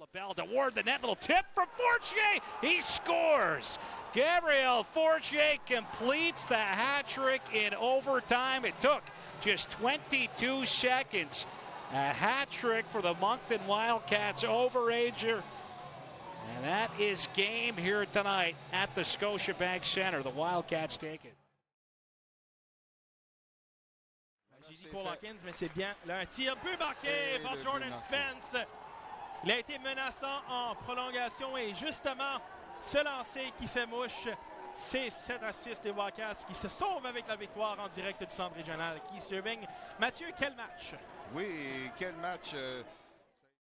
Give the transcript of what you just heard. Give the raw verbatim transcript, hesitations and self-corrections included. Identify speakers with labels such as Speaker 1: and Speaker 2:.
Speaker 1: LaBelle toward the net, little tip from Fortier, he scores! Gabriel Fortier completes the hat trick in overtime. It took just twenty-two seconds. A hat trick for the Moncton Wildcats overager. And that is game here tonight at the Scotiabank Centre. The Wildcats take it.
Speaker 2: J'ai dit Cole Hawkins, mais c'est bien. Là, un tir but marqué par Jordan Spence. Il a été menaçant en prolongation et justement, ce lancer qui fait mouche, c'est sept à six des Wildcats qui se sauvent avec la victoire en direct du centre régional. Keith Irving. Mathieu, quel match?
Speaker 3: Oui, quel match. Euh...